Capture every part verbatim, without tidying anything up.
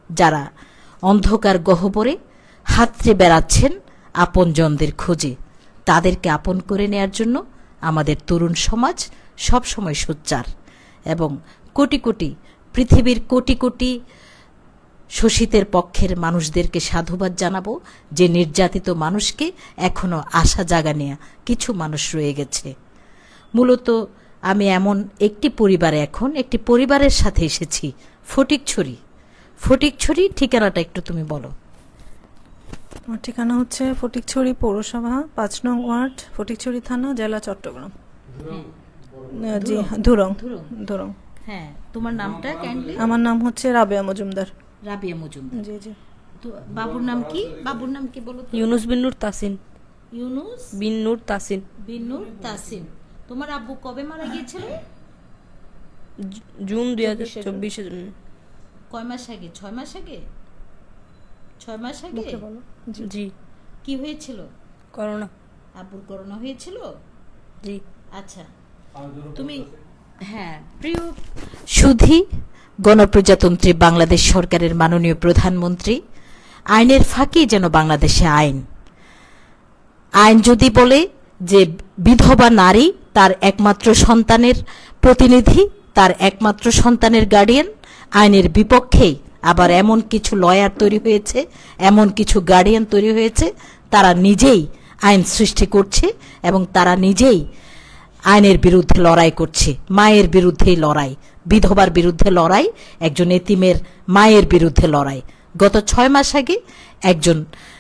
যারা অন্ধকার গহ্বরে হাতড়ে বেড়াচ্ছেন আপনজনদের খোঁজে, তাদেরকে আপন করে নেয়ার জন্য আমাদের তরুণ সমাজ সব সময় সোচ্চার। এবং কোটি কোটি পৃথিবীর কোটি কোটি শোষিতের পক্ষের মানুষদেরকে সাধুবাদ জানাবো যে নির্যাতিত মানুষকে এখনো আশা জাগানে কিছু মানুষ রয়ে গেছে। মূলত আমি এমন একটি পরিবারে এখন একটি পরিবারের সাথে এসেছি, ফটিকছড়ি। ফটিকছড়ি ঠিকানাটা একটু তুমি বলো। আমার ঠিকানা হচ্ছে ফটিকছড়ি পৌরসভা, পাঁচ নং ওয়ার্ড, ফটিকছড়ি থানা, জেলা চট্টগ্রাম। জি, ধুরং। ধুরং। হ্যাঁ, তোমার নামটা কাইন্ডলি? আমার নাম হচ্ছে রাবেয়া মজুমদার। রাবেয়া মজুমদার। জি জি। তো বাবুর নাম কি? বাবুর নাম কি বলো? ইউনুস বিন নূর তাসিন। ইউনুস বিন নূর তাসিন। বিন নূর তাসিন। তোমার আব্বু কবে মারা গিয়েছিল? জুন দুই হাজার চব্বিশে। কয় মাস আগে? ছয় মাস আগে? ছয় মাস আগে? জি। কি হয়েছিল? করোনা। আব্বুর করোনা হয়েছিল? জি। আচ্ছা, তুমি হ্যাঁ প্রিয় সুধী, গণপ্রজাতন্ত্রী বাংলাদেশ সরকারের মাননীয় প্রধানমন্ত্রী, আইনের ফাঁকি যেন বাংলাদেশে আইন আইন যদি বলে যে বিধবা নারী তার একমাত্র সন্তানের প্রতিনিধি, তার একমাত্র সন্তানের গার্ডিয়ান, আইনের বিপক্ষেই আবার এমন কিছু লয়ার তৈরি হয়েছে, এমন কিছু গার্ডিয়ান তৈরি হয়েছে, তারা নিজেই আইন সৃষ্টি করছে এবং তারা নিজেই আইনের বিরুদ্ধে লড়াই করছে। মায়ের বিরুদ্ধেই লড়াই, বিধবার বিরুদ্ধে লড়াই, একজন এতিমের মায়ের বিরুদ্ধে লড়াই। গত ছয় মাস আগে একজন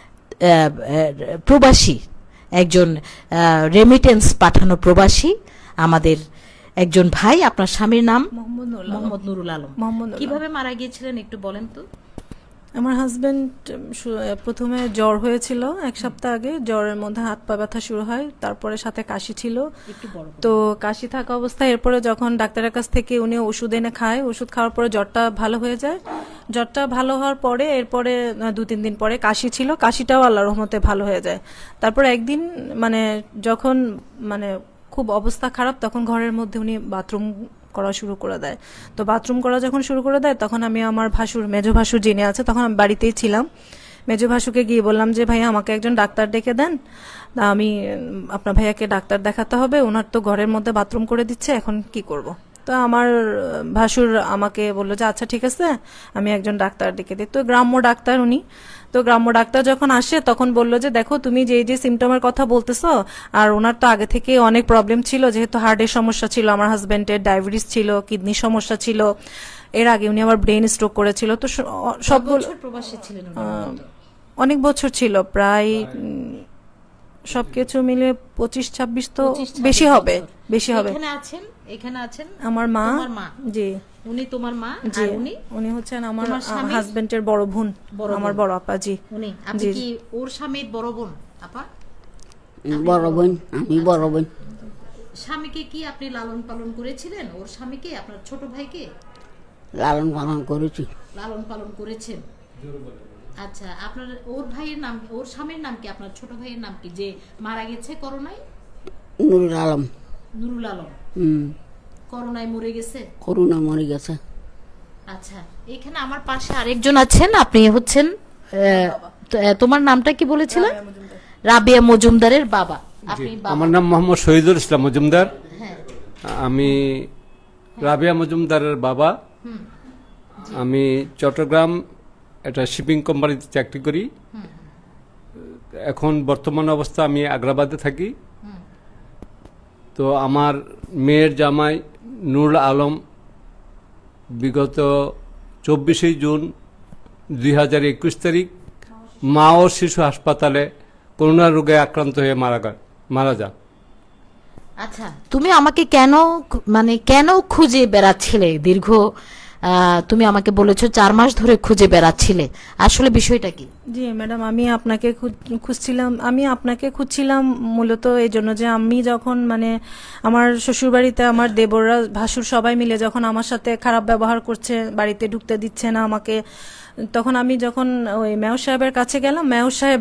প্রবাসী, একজন রেমিটেন্স পাঠানো প্রবাসী, আমাদের একজন ভাই, আপনার স্বামীর নাম? মোহাম্মদ নুরুল আলম। কিভাবে মারা গিয়েছিলেন একটু বলেন তো। আমার হাজবেন্ড প্রথমে জ্বর হয়েছিল এক সপ্তাহ আগে, জ্বরের মধ্যে হাত পা ব্যথা শুরু হয়, তারপরে সাথে কাশি ছিল। তো কাশি থাকা অবস্থায় এরপরে যখন ডাক্তারের কাছ থেকে উনি ওষুধ এনে খায়, ওষুধ খাওয়ার পরে জ্বরটা ভালো হয়ে যায়। জ্বরটা ভালো হওয়ার পরে এরপরে দু তিন দিন পরে কাশি ছিল, কাশিটাও আল্লাহর রহমতে ভালো হয়ে যায়। তারপরে একদিন মানে যখন মানে খুব অবস্থা খারাপ, তখন ঘরের মধ্যে উনি বাথরুম করা শুরু করে দেয়। তো বাথরুম করা যখন শুরু করে দেয়, তখন আমি আমার ভাসুর, মেজো ভাসুর যিনি আছে, তখন আমি বাড়িতেই ছিলাম। মেজো ভাসুকে গিয়ে বললাম যে ভাইয়া আমাকে একজন ডাক্তার ডেকে দেন, আমি আপনার ভাইয়াকে ডাক্তার দেখাতে হবে, ওনার তো ঘরের মধ্যে বাথরুম করে দিচ্ছে, এখন কি করব। তো আমার ভাসুর আমাকে বললো যে আচ্ছা ঠিক আছে, আমি একজন ডাক্তার ডেকে দিই। তো গ্রাম্য ডাক্তার উনি। তো গ্রাম্য ডাক্তার যখন আসে তখন বললো যে দেখো তুমি যে যে সিমটমের কথা বলতেছো, আর ওনার তো আগে থেকে অনেক প্রবলেম ছিল, যেহেতু হার্টের সমস্যা ছিল, আমার হাজবেন্ডের ডায়াবেটিস ছিল, কিডনির সমস্যা ছিল, এর আগে উনি আবার ব্রেন স্ট্রোক করেছিল। তো সবগুলো অনেক বছর ছিল, প্রায় সবকিছু মিলে পঁচিশ ছাব্বিশ তো বেশি হবে, বেশি হবে। এখানে আছেন, এখানে আছেন আমার মা। জি। উনি তোমার মা? আর উনি? উনি হচ্ছেন আমার হাজবেন্ডের বড় বোন, আমার বড় আপা। জি। উনি আপনি কি ওর স্বামীর বড় বোন? আপা বড় বোন, আমি বড় বোন। স্বামীকে কি আপনি লালন পালন করেছিলেন? ওর স্বামীকে, আপনার ছোট ভাইকে লালন পালন করেছি। লালন পালন করেছেন। আচ্ছা, আপনার ওর ভাইয়ের নাম, ওর স্বামীর নাম কি? আপনার ছোট ভাইয়ের নাম কি যে মারা গেছে করোনায়? নুরুল আলম। নুরুল আলম। হুম। করোনায় মরে গেছে? করোনা মরে গেছে। আচ্ছা, এখানে আমার পাশে আরেকজন আছেন, আপনি হচ্ছেন, তোমার নামটা কি বলেছিলেন? রাবেয়া মজুমদারের বাবা। আপনি? আমার নাম মোহাম্মদ শহীদুল ইসলাম মজুমদার। আমি রাবেয়া মজুমদারের বাবা। আমি চট্টগ্রাম একটা শিপিং কোম্পানিতে চাকরি করি। এখন বর্তমান অবস্থা আমি আগ্রাবাদে থাকি। তো আমার মেয়ের জামাই নুরুল আলম বিগত চব্বিশে জুন দুই হাজার একুশ তারিখ মা ও শিশু হাসপাতালে করোনা রোগে আক্রান্ত হয়ে মারা মারা যান। আচ্ছা, তুমি আমাকে কেন মানে কেন খুঁজে বেড়াচ্ছিলে দীর্ঘ, তুমি আমাকে বলেছো চার মাস ধরে খুঁজে বেড়াচ্ছিলে, আসলে বিষয়টা কি? জি ম্যাডাম, আমি আপনাকে খুঁজছিলাম, আমি আপনাকে খুঁজছিলাম মূলত এই জন্য যে আমি যখন মানে আমার শ্বশুরবাড়িতে আমার দেবররা, ভাসুর সবাই মিলে যখন আমার সাথে খারাপ ব্যবহার করছে, বাড়িতে ঢুকতে দিচ্ছে না আমাকে, তখন আমি যখন ওই মেয়র সাহেবের কাছে গেলাম, মেয়র সাহেব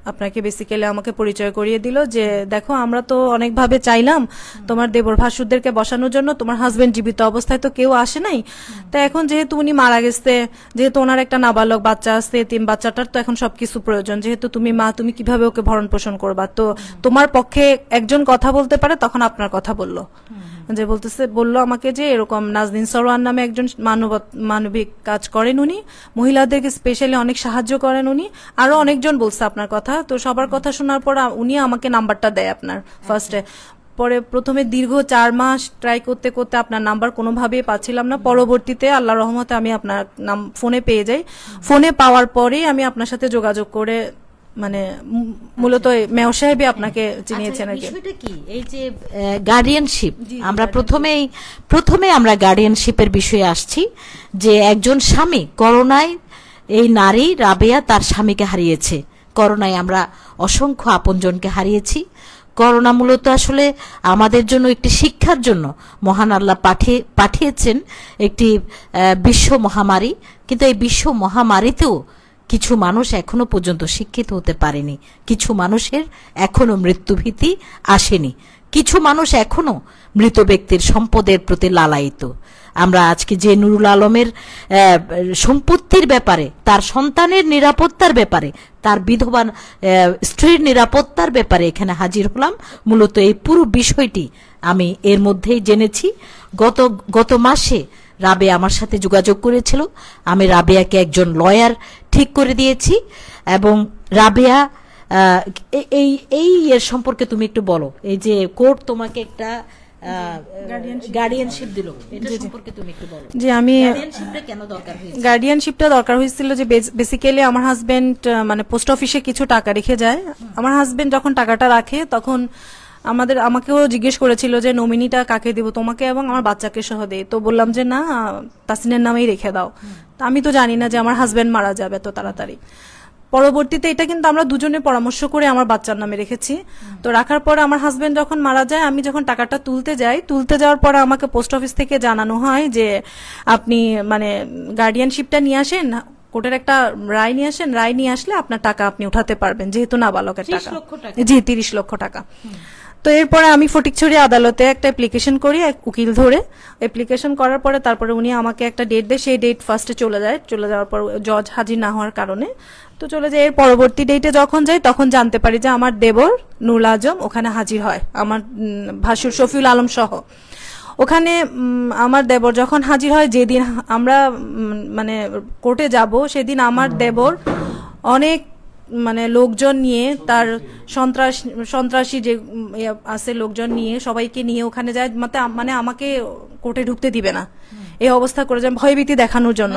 আপনাকে বেসিক্যালি আমাকে পরিচয় করিয়ে দিল যে দেখো আমরা তো অনেকভাবে চাইলাম তোমার দেবর ভাসুরদেরকে বসানোর জন্য, তোমার হাজবেন্ড জীবিত অবস্থায় তো কেউ আসে নাই, তা এখন যেহেতু উনি মারা গেছে, যেহেতু ওনার একটা নাবালক বাচ্চা আছে, তিন বাচ্চাটার তো এখন সবকিছু প্রয়োজন, যেহেতু তুমি মা, তুমি কিভাবে ওকে ভরণ পোষণ করবা, তো তোমার পক্ষে একজন কথা বলতে পারে, তখন আপনার কথা বললো, যে বলতেছে বললো আমাকে যে এরকম নাজনীন সরোয়ার নামে একজন মানব মানবিক কাজ করেন উনি, মহিলাদেরকে স্পেশালি অনেক সাহায্য করেন উনি, আরো অনেকজন বলছে আপনার কথা। তো সবার কথা শোনার পর উনি আমাকে নাম্বারটা দেয় আপনার ফার্স্টে। পরে প্রথমে দীর্ঘ চার মাস ট্রাই করতে করতে আপনার নাম্বার কোনোভাবেই পাচ্ছিলাম না। পরবর্তীতে আল্লাহ রহমতে আমি আপনার নাম ফোনে পেয়ে যাই। ফোনে পাওয়ার পরেই আমি আপনার সাথে যোগাযোগ করে, মানে মূলত মেয় সাহেবই আপনাকে চিনিয়েছেন আর কি। বিষয়টা কি এই যে গার্ডিয়ানশিপ, আমরা প্রথমেই প্রথমে আমরা গার্ডিয়ানশিপের বিষয়ে আসছি যে একজন স্বামী, করোনায় এই নারী রাবেয়া তার স্বামীকে হারিয়েছে। করোনায় আমরা অসংখ্য আপনজনকে হারিয়েছি। করোনা মূলত আসলে আমাদের জন্য একটি শিক্ষার জন্য মহান আল্লাহ পাঠিয়ে পাঠিয়েছেন একটি বিশ্ব মহামারী, কিন্তু এই বিশ্ব মহামারীতেও কিছু মানুষ এখনো পর্যন্ত শিক্ষিত হতে পারেনি, কিছু মানুষের এখনো মৃত্যুভীতি আসেনি, কিছু মানুষ এখনো মৃত ব্যক্তির সম্পদের প্রতি লালায়িত। আমরা আজকে যে নুরুল আলমের সম্পত্তির ব্যাপারে, তার সন্তানের নিরাপত্তার ব্যাপারে, তার বিধবা স্ত্রীর নিরাপত্তার ব্যাপারে এখানে হাজির হলাম, মূলত এই পুরো বিষয়টি আমি এর মধ্যেই জেনেছি। গত গত মাসে রাবেয়া আমার সাথে যোগাযোগ করেছিল, আমি রাবেয়াকে একজন লয়ার ঠিক করে দিয়েছি, এবং রাবেয়া এই এই এর সম্পর্কে তুমি একটু বলো, এই যে কোর্ট তোমাকে একটা গার্ডিয়ানশিপ দিল, এটা সম্পর্কে তুমি একটু বলো। যে আমি গার্ডিয়ানশিপটা কেন দরকার হয়েছে? গার্ডিয়ানশিপটা দরকার হয়েছিল যে বেসিক্যালি আমার হাজবেন্ড মানে পোস্ট অফিসে কিছু টাকা রেখে যায়। আমার হাজবেন্ড যখন টাকাটা রাখে তখন আমাদের আমাকেও জিজ্ঞেস করেছিল যে নমিনিটা কাকে দেবো, তোমাকে এবং আমার বাচ্চাকে সহ দেই। তো বললাম যে না, তাসিনের নামেই রেখে দাও। আমি তো জানি না যে আমার হাজবেন্ড মারা যাবে তো তাড়াতাড়ি। পরবর্তীতে এটা কিন্তু আমরা দুজনে পরামর্শ করে আমার বাচ্চার নামে রেখেছি। তো রাখার পরে আমার হাজবেন্ড যখন মারা যায়, আমি যখন টাকাটা তুলতে যাই, তুলতে যাওয়ার পরে আমাকে পোস্ট অফিস থেকে জানানো হয় যে আপনি মানে গার্ডিয়ানশিপটা নিয়ে আসেন, কোর্টের একটা রায় নিয়ে আসেন, রায় নিয়ে আসলে আপনার টাকা আপনি উঠাতে পারবেন, যেহেতু নাবালকের টাকা। জি, তিরিশ লক্ষ টাকা। তো এরপরে আমি ফটিকছড়ি আদালতে একটা অ্যাপ্লিকেশন করি, এক উকিল ধরে অ্যাপ্লিকেশন করার পরে তারপরে উনি আমাকে একটা ডেট দেয়, সেই ডেট ফার্স্টে চলে যায়। চলে যাওয়ার পর জজ হাজির না হওয়ার কারণে তো চলে যায়। এর পরবর্তী ডেটে যখন যাই তখন জানতে পারি যে আমার দেবর নুরুল আজম ওখানে হাজির হয়, আমার ভাসুর শফিউল আলম সহ। ওখানে আমার দেবর যখন হাজির হয়, যেদিন আমরা মানে কোর্টে যাব সেদিন আমার দেবর অনেক মানে লোকজন নিয়ে, তার সন্ত্রাস সন্ত্রাসী যে আছে লোকজন নিয়ে, সবাইকে নিয়ে ওখানে যায়, মানে আমাকে কোর্টে ঢুকতে দিবে না, এই অবস্থা করে যায় ভয়ভীতি দেখানোর জন্য।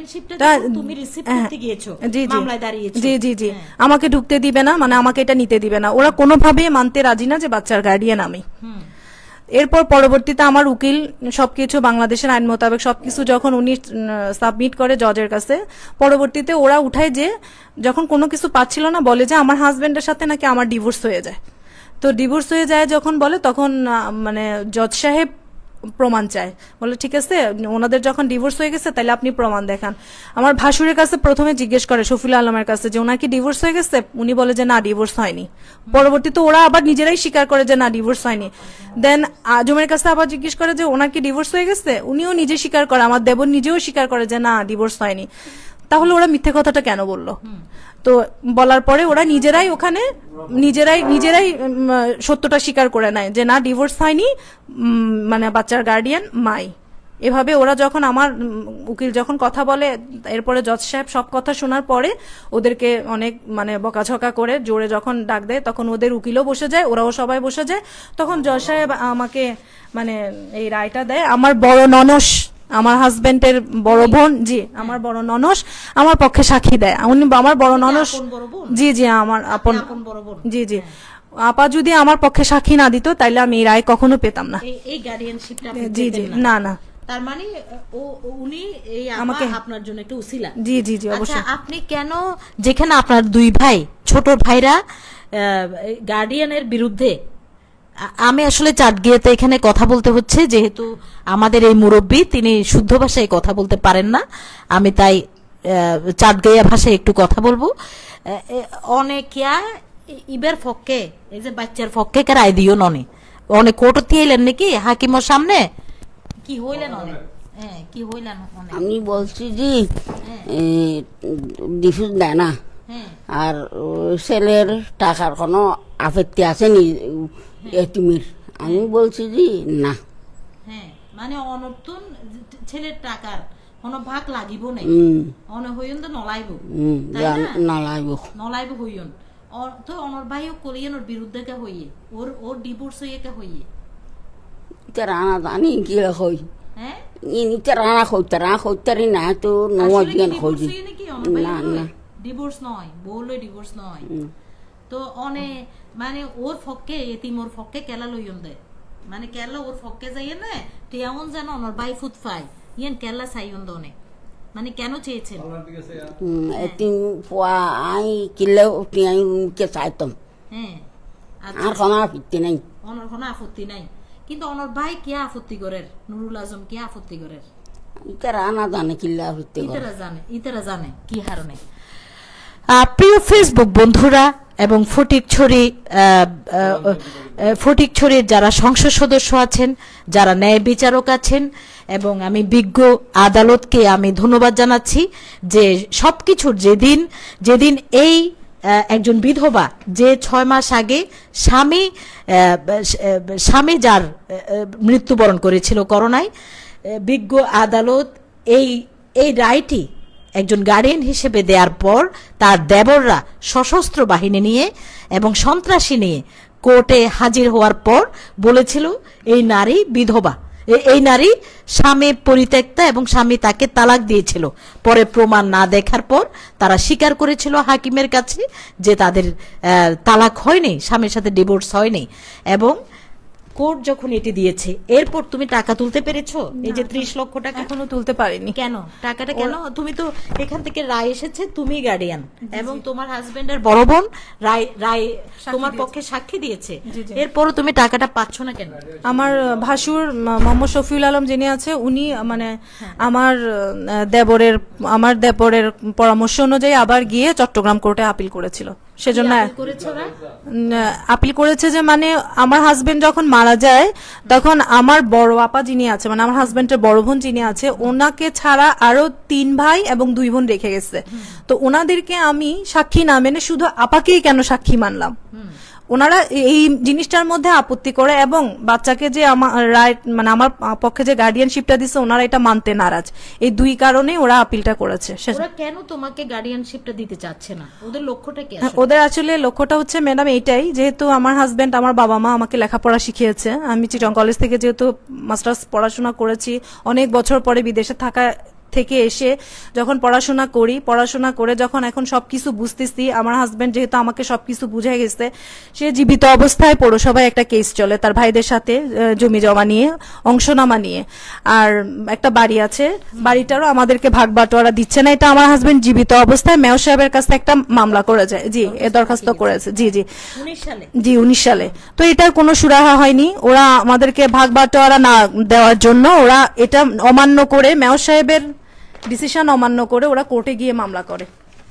জি জি জি আমাকে ঢুকতে দিবে না, মানে আমাকে এটা নিতে দিবে না, ওরা কোনোভাবে মানতে রাজি না যে বাচ্চার গার্ডিয়ান আমি। এরপর পরবর্তীতে আমার উকিল সবকিছু বাংলাদেশের আইন মোতাবেক সবকিছু যখন উনি সাবমিট করে জজের কাছে, পরবর্তীতে ওরা উঠায় যে যখন কোনো কিছু পাচ্ছিল না, বলে যে আমার হাজবেন্ডের সাথে নাকি আমার ডিভোর্স হয়ে যায়। তো ডিভোর্স হয়ে যায় যখন বলে, তখন মানে জজ সাহেব প্রমাণ চায়, বলে ঠিক আছে ওনাদের যখন ডিভোর্স হয়ে গেছে তাহলে আপনি প্রমাণ দেখান। আমার ভাসুরের কাছে প্রথমে জিজ্ঞেস করে শফিউল আলমের কাছে যে ওনার কি ডিভোর্স হয়ে গেছে, উনি বলে যে না ডিভোর্স হয়নি। পরবর্তীতে ওরা আবার নিজেরাই স্বীকার করে যে না ডিভোর্স হয়নি। দেন আজমের কাছে আবার জিজ্ঞেস করে যে ওনার কি ডিভোর্স হয়ে গেছে, উনিও নিজে স্বীকার করে, আমার দেবর নিজেও স্বীকার করে যে না ডিভোর্স হয়নি। তাহলে ওরা মিথ্যে কথাটা কেন বললো? তো বলার পরে ওরা নিজেরাই ওখানে নিজেরাই নিজেরাই সত্যটা স্বীকার করে নেয় যে না ডিভোর্স হয়নি, মানে বাচ্চার গার্ডিয়ান মাই। এভাবে ওরা যখন আমার উকিল যখন কথা বলে, এরপরে জজ সাহেব সব কথা শোনার পরে ওদেরকে অনেক মানে বকাঝকা করে জোরে যখন ডাক দেয়, তখন ওদের উকিলও বসে যায়, ওরাও সবাই বসে যায়। তখন জজ সাহেব আমাকে মানে এই রায়টা দেয়। আমার বড় ননস, আমার হাজবেন্ডের বড় বোন, জি আমার বড় ননস আমার পক্ষে সাক্ষী দেয়। উনি আমার বড় ননস, জি জি আমার আপন, জি জি আপা যদি আমার পক্ষে সাক্ষী না দিত তাইলে আমি এই রায় কখনো পেতাম না। এই গার্ডিয়ানশিপটা জি জি না না তার মানে ও উনি এই আমাকে আপনার জন্য একটা উসিলা। জি জি জি অবশ্যই। আপনি কেন, যেখানে আপনার দুই ভাই ছোট ভাইরা গার্ডিয়ানের বিরুদ্ধে, আমি আসলে চাটগিয়েতে এখানে কথা বলতে হচ্ছে যেহেতু আমাদের এই মুরব্বী তিনি শুদ্ধ ভাষায় কথা বলতে পারেন না, আমি তাই চাঁদগাইয়া ভাষায় একটু কথা বলবো। অনেকিয়া ইবের ফক্কে এই যে বাচ্চার ফক্কে কে রায় দিও ননে অনেক কোর্ট দিয়েলেন নাকি হাকিমের সামনে কি হইলেন অনেক হ্যাঁ কি হইলেন অনেক আমি বলছি যে ডিফিউজ দেয় না আর ছেলের টাকার কোনো আপত্তি আছে নি এটিমের আমি বলছি যে না হ্যাঁ মানে অনর্থন ছেলের টাকার কোনো ভাগ লাগিব নাই অন হইন তো নলাইব নলাইব নলাইব হইন তো অনর ভাইও করিয়েন ওর বিরুদ্ধে কে হইয়ে ওর ওর ডিভোর্স হইয়ে কে হইয়ে এটা রানা জানি কি হই হ্যাঁ ইনি তো রানা হইতে রানা হইতে না তো নওয়াজিয়ান হই না না ডিভোর্স নয় বললে ডিভোর্স নয় তো অনে মানে ওর ফক্কে এতিম ওর ফক্কে কেলা লইন দে মানে কেলা ওর ফক্কে যাইয়ে না টিয়ামন যেন অনর ভাই ফুট ফাই ইয়ান কেলা সাইয়ন দনে মানে কেন চেয়েছেন এতিম পোয়া আই কিলে টিয়াই কে চাইতাম হ্যাঁ আর কোনো আপত্তি নাই অনর কোনো আপত্তি নাই কিন্তু অনর ভাই কি আপত্তি করের নুরুল আজম কি আপত্তি করের ইতারা না জানে কিল্লা আপত্তি করে ইতারা জানে ইতারা জানে কি হারণে। প্রিয় ফেসবুক বন্ধুরা এবং ফটিকছড়ি ফটিকছড়ির যারা সংসদ সদস্য আছেন যারা ন্যায় বিচারক আছেন এবং আমি বিজ্ঞ আদালতকে আমি ধন্যবাদ জানাচ্ছি যে সবকিছুর যেদিন যেদিন এই একজন বিধবা যে ছয় মাস আগে স্বামী স্বামী যার মৃত্যুবরণ করেছিল করোনায় বিজ্ঞ আদালত এই এই রায়টি একজন গার্ডিয়ান হিসেবে দেওয়ার পর তার দেবররা সশস্ত্র বাহিনী নিয়ে এবং সন্ত্রাসী নিয়ে কোর্টে হাজির হওয়ার পর বলেছিল এই নারী বিধবা এই নারী স্বামী পরিত্যক্তা এবং স্বামী তাকে তালাক দিয়েছিল পরে প্রমাণ না দেখার পর তারা স্বীকার করেছিল হাকিমের কাছে যে তাদের তালাক হয়নি স্বামীর সাথে ডিভোর্স হয়নি এবং কোর্ট যখন এটি দিয়েছে এরপর তুমি টাকা তুলতে পেরেছো এই যে ত্রিশ লক্ষ টাকা এখনো তুলতে পারিনি কেন টাকাটা কেন তুমি তো এখান থেকে রায় এসেছে তুমি গার্ডিয়ান এবং তোমার হাজবেন্ডের বড় বোন রায় রায় তোমার পক্ষে সাক্ষী দিয়েছে এরপরও তুমি টাকাটা পাচ্ছ না কেন? আমার ভাসুর মোহাম্মদ শফিউল আলম যিনি আছে উনি মানে আমার দেবরের আমার দেবরের পরামর্শ অনুযায়ী আবার গিয়ে চট্টগ্রাম কোর্টে আপিল করেছিল সেজন্য আপিল করেছে যে মানে আমার হাজবেন্ড যখন মারা যায় তখন আমার বড় আপা যিনি আছে মানে আমার হাজবেন্ডের বড় বোন যিনি আছে ওনাকে ছাড়া আরো তিন ভাই এবং দুই বোন রেখে গেছে তো ওনাদেরকে আমি সাক্ষী না মেনে শুধু আপাকেই কেন সাক্ষী মানলাম ওনারা এই জিনিসটার মধ্যে আপত্তি করে এবং বাচ্চাকে যে আমার রাইট মানে আমার পক্ষে যে গার্ডিয়ানশিপটা দিচ্ছে ওনারা এটা মানতে নারাজ এই দুই কারণে ওরা আপিলটা করেছে। ওরা কেন তোমাকে গার্ডিয়ানশিপটা দিতে চাচ্ছে না ওদের লক্ষ্যটা কি? ওদের আসলে লক্ষ্যটা হচ্ছে ম্যাডাম এইটাই যেহেতু আমার হাজবেন্ড আমার বাবা মা আমাকে লেখাপড়া শিখিয়েছে আমি চিটং কলেজ থেকে যেহেতু মাস্টার্স পড়াশোনা করেছি অনেক বছর পরে বিদেশে থাকা থেকে এসে যখন পড়াশোনা করি পড়াশোনা করে যখন এখন সবকিছু বুঝতেছি আমার হাজবেন্ড যেহেতু আমাকে সবকিছু বুঝে গেছে সে জীবিত অবস্থায় পৌরসভায় একটা কেস চলে তার ভাইদের সাথে জমি জমা নিয়ে অংশনামা নিয়ে আর একটা বাড়ি আছে বাড়িটারও আমাদেরকে ভাগ বাটোয়ারা দিচ্ছে না এটা আমার হাজবেন্ড জীবিত অবস্থায় মেয়র সাহেবের কাছে একটা মামলা করেছে জি এ দরখাস্ত করেছে জি জি জি উনিশ সালে তো এটার কোনো সুরাহা হয়নি ওরা আমাদেরকে ভাগ বাটোয়ারা না দেওয়ার জন্য ওরা এটা অমান্য করে মেয়র সাহেবের ডিসিশন অমান্য করে ওরা কোর্টে গিয়ে মামলা করে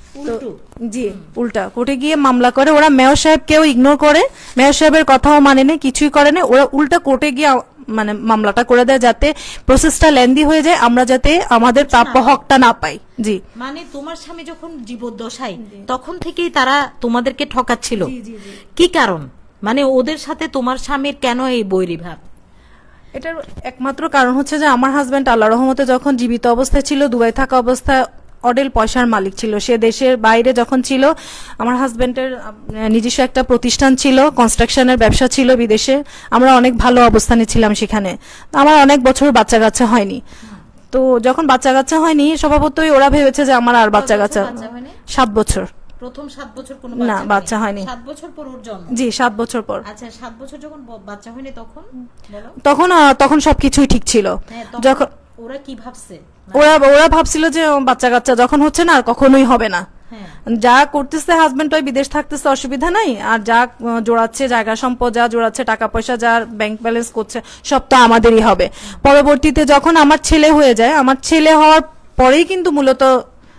জি উল্টা কোর্টে গিয়ে মামলা করে ওরা মেয়র সাহেবকেও ইগনোর করে মেয়র সাহেবের কথাও মানে না কিছুই করে না ওরা উল্টা কোর্টে গিয়ে মানে মামলাটা করে দেয় যাতে প্রসেসটা লেন্দি হয়ে যায় আমরা যাতে আমাদের প্রাপ্য হকটা না পাই। জি মানে তোমার স্বামী যখন জীবদ্দশায় তখন থেকেই তারা তোমাদেরকে ঠকাচ্ছিল কি কারণ মানে ওদের সাথে তোমার স্বামীর কেন এই বৈরী ভাব? এটার একমাত্র কারণ হচ্ছে যে আমার হাজবেন্ড আল্লাহর রহমতে যখন জীবিত অবস্থায় ছিল দুবাই থাকা অবস্থায় অডেল পয়সার মালিক ছিল সে দেশের বাইরে যখন ছিল আমার হাজবেন্ডের নিজস্ব একটা প্রতিষ্ঠান ছিল কনস্ট্রাকশনের ব্যবসা ছিল বিদেশে আমরা অনেক ভালো অবস্থানে ছিলাম সেখানে আমার অনেক বছর বাচ্চা কাচ্চা হয়নি তো যখন বাচ্চা কাচ্চা হয়নি স্বভাবতই ওরা ভেবেছে যে আমার আর বাচ্চা কাচ্চা সাত বছর প্রথম সাত বছর কোনো না বাচ্চা হয়নি সাত বছর পর ওর জন্ম জি সাত বছর পর আচ্ছা সাত বছর যখন বাচ্চা হয়নি তখন তখন তখন সবকিছুই ঠিক ছিল যখন ওরা কি ভাবছে ওরা ওরা ভাবছিল যে বাচ্চা কাচ্চা যখন হচ্ছে না আর কখনোই হবে না যা করতেছে হাজবেন্ড ওই বিদেশ থাকতেছে অসুবিধা নাই আর যা জোড়াচ্ছে জায়গা সম্পদ যা জোড়াচ্ছে টাকা পয়সা যা ব্যাংক ব্যালেন্স করছে সব তো আমাদেরই হবে। পরবর্তীতে যখন আমার ছেলে হয়ে যায় আমার ছেলে হওয়ার পরেই কিন্তু মূলত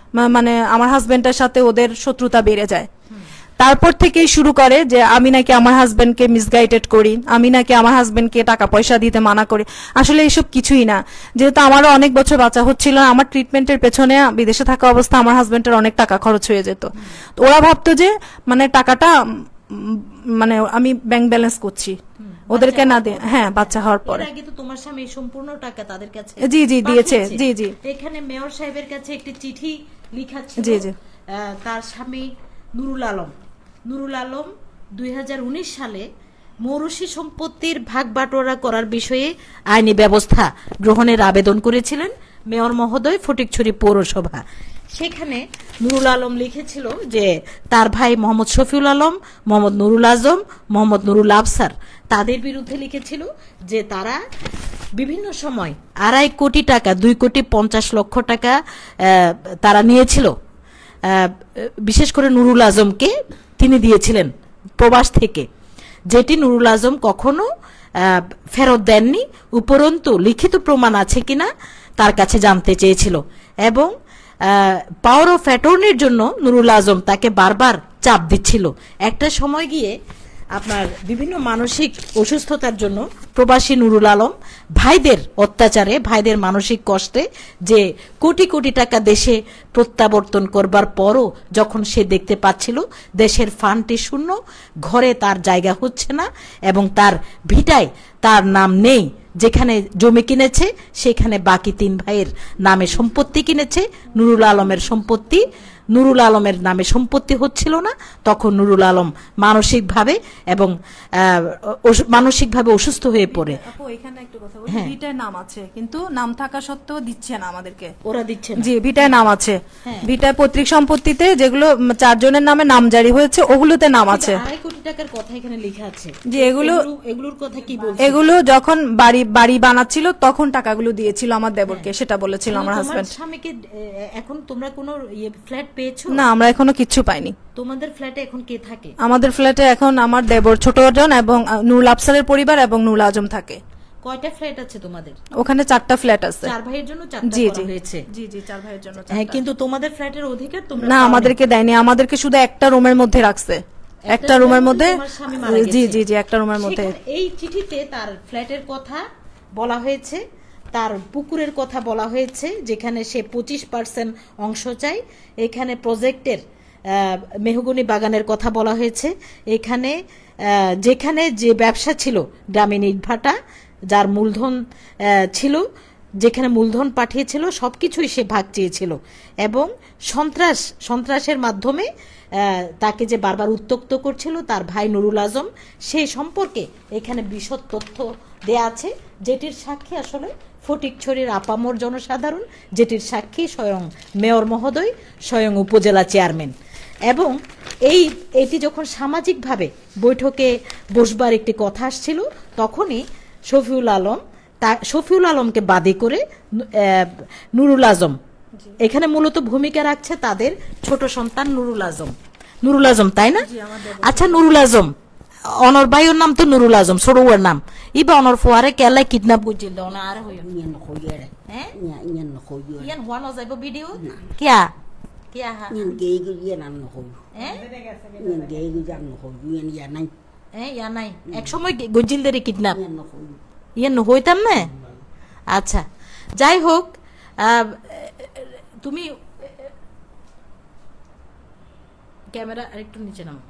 মা- মানে আমার হাজবেন্ডের সাথে ওদের শত্রুতা বেড়ে যায়। তারপর থেকেই শুরু করে যে আমি নাকি আমার হাজবেন্ডকে মিসগাইডেড করি, আমি নাকি আমার হাজবেন্ডকে টাকা পয়সা দিতে মানা করি। আসলে এইসব কিছুই না। যেহেতু আমারও অনেক বছর বাচ্চা হচ্ছিল, আমার ট্রিটমেন্টের পেছনে বিদেশে থাকা অবস্থা আমার হাজবেন্ডের অনেক টাকা খরচ হয়ে যেত। তো ওরা ভাবতো যে মানে টাকাটা উম, মানে আমি ব্যাংক ব্যালেন্স করছি ওদেরকে না দিয়ে, হ্যাঁ বাচ্চা হওয়ার পরে। এর আগে তো তোমার স্বামী সম্পূর্ণ টাকা তাদের কাছে জি, জি, দিয়েছে, পাঠিয়েছে। জি, জি। এখানে মেয়র সাহেবের কাছে একটি চিঠি লেখা ছিল। জি, জি। আহ, তার স্বামী নুরুল আলম নুরুল আলম দুই হাজার উনিশ সালে মৌরসি সম্পত্তির ভাগ বাটোয়ারা করার বিষয়ে আইনি ব্যবস্থা গ্রহণের আবেদন করেছিলেন মেয়র মহোদয় ফটিকছড়ি পৌরসভা। সেখানে নুরুল আলম লিখেছিল যে তার ভাই মোহাম্মদ শফিউল আলম, মোহাম্মদ নুরুল আজম, মোহাম্মদ নুরুল আফসার তাদের বিরুদ্ধে লিখেছিল যে তারা বিভিন্ন সময় আড়াই কোটি টাকা দুই কোটি পঞ্চাশ লক্ষ টাকা আহ, তারা নিয়েছিল। আহ, বিশেষ করে নুরুল আজমকে তিনি দিয়েছিলেন প্রবাস থেকে, যেটি নুরুল আজম কখনো আহ, ফেরত দেননি। উপরন্তু লিখিত প্রমাণ আছে কিনা তার কাছে জানতে চেয়েছিল এবং পাওয়ার অফ অ্যাটর্নির জন্য নুরুল আজম তাকে বারবার চাপ দিচ্ছিল। একটা সময় গিয়ে আপনার বিভিন্ন মানসিক অসুস্থতার জন্য প্রবাসী নুরুল আলম ভাইদের অত্যাচারে, ভাইদের মানসিক কষ্টে যে কোটি কোটি টাকা দেশে প্রত্যাবর্তন করবার পরও যখন সে দেখতে পাচ্ছিল দেশের ফান্ডটি শূন্য, ঘরে তার জায়গা হচ্ছে না এবং তার ভিটায় তার নাম নেই, যেখানে জমি কিনেছে সেখানে বাকি তিন ভাইয়ের নামে সম্পত্তি কিনেছে, নুরুল আলমের সম্পত্তি নুরুল আলমের নামে সম্পত্তি হচ্ছিল না, তখন নুরুল আলম মানসিকভাবে এবং আহ, অসু- মানসিকভাবে অসুস্থ হয়ে পড়ে। আপু এখানে একটু কথা বলি, হ্যাঁ। ভিটায় নাম আছে কিন্তু নাম থাকা সত্ত্বেও দিচ্ছে না আমাদেরকে। ওরা দিচ্ছে না। জি, ভিটায় নাম আছে। হ্যাঁ। ভিটায় পৈতৃক সম্পত্তিতে যেগুলো উম, চারজনের নামে নাম জারি হয়েছে ওগুলোতে নাম আছে। আড়াই কোটি টাকার কথা এখানে লেখা আছে। যে এগুলো- এগুলো- এগুলোর কথা কি বলছে? এগুলো যখন বাড়ি বাড়ি বানাচ্ছিল তখন টাকাগুলো দিয়েছিল আমার দেবরকে, সেটা বলেছিল আমার তোমার হাজবেন্ড। স্বামীকে এ, এখন তোমরা কোনো ইয়ে ফ্ল্যাট পেয়েছো? না, আমরা এখনো কিচ্ছু পাইনি। তোমাদের ফ্ল্যাটে এখন কে থাকে? আমাদের ফ্ল্যাটে এখন আমার দেবর ছোট জন এবং আহ, নুরুল আফসারের পরিবার এবং নুরুল আজম থাকে। কয়টা ফ্ল্যাট আছে তোমাদের? ওখানে চারটা ফ্ল্যাট আছে। চার ভাইয়ের জন্য চারটা জি, করা জি। হয়েছে। জি, জি, চার ভাইয়ের জন্য হ্যাঁ, চারটা। কিন্তু তোমাদের ফ্ল্যাটের অধিকার তোমরা না, পাওনি। আমাদেরকে দেয়নি, আমাদেরকে শুধু একটা রুমের মধ্যে রাখছে। একটা রুমের মধ্যে, তোমার স্বামী মারা জি, গেছে। জি, জি, একটা রুমের মধ্যে। সেখানে এই চিঠিতে তার ফ্ল্যাটের কথা বলা হয়েছে, তার পুকুরের কথা বলা হয়েছে, যেখানে সে পঁচিশ পার্সেন্ট অংশ চায়। এখানে প্রজেক্টের আহ, মেহগনি বাগানের কথা বলা হয়েছে। এখানে আহ, যেখানে যে ব্যবসা ছিল গ্রামীণ ইটভাটা, যার মূলধন আহ, ছিল, যেখানে মূলধন পাঠিয়েছিল সবকিছুই সে ভাগ চেয়েছিল এবং সন্ত্রাস সন্ত্রাসের মাধ্যমে আহ, তাকে যে বারবার উত্ত্যক্ত করছিল তার ভাই নুরুল আজম, সেই সম্পর্কে এখানে বিশদ তথ্য দেয়া আছে, যেটির সাক্ষী আসলে ফটিকছড়ির আপামর জনসাধারণ, যেটির সাক্ষী স্বয়ং মেয়র মহোদয়, স্বয়ং উপজেলা চেয়ারম্যান। এবং এই এটি যখন সামাজিকভাবে বৈঠকে বসবার একটি কথা আসছিল তখনই শফিউল আলম তা শফিউল আলমকে বাদী করে আহ, নুরুল আজম এখানে মূলত ভূমিকা রাখছে তাদের ছোট সন্তান নুরুল আজম। নুরুল আজম, তাই না? আচ্ছা, নুরুল আজম অনর ভাইয়ের নাম তো নুরুল আজম, ছোটুয়ার নাম ইবা অনর ফোয়ারে কেলাই কিডন্যাপ করছিল না আর হইল Nyen ko yere. হ্যাঁ Nyen nyen ko yere. ইয়ান হুয়া না যাইব ভিডিও কিয়া কিয়া হা Nyen ge ge yen an ko. হ্যাঁ Nyen ge ge jan ko. Nyen ya nai. হ্যাঁ ইয়া নাই এক সময় গজিলদের কিডন্যাপ Nyen ko. ইয়ে হইতাম না। আচ্ছা, যাই হোক, আহ, তুমি ক্যামেরা আরেকটু নিচে নাও।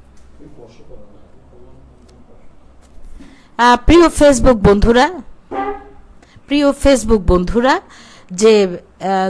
আহ, প্রিয় ফেসবুক বন্ধুরা, প্রিয় ফেসবুক বন্ধুরা যে আহ,